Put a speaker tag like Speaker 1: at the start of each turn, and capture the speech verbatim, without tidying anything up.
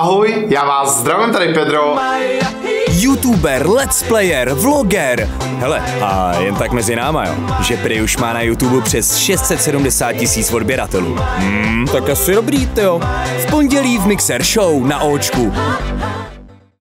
Speaker 1: Ahoj, já vás zdravím, tady Pedro.
Speaker 2: YouTuber, let's player, vloger. Hele, a jen tak mezi náma, jo, že prý už má na YouTube přes šest set sedmdesát tisíc odběratelů. Hmm, tak asi dobrý, jo. V pondělí v Mixer Show na Očku.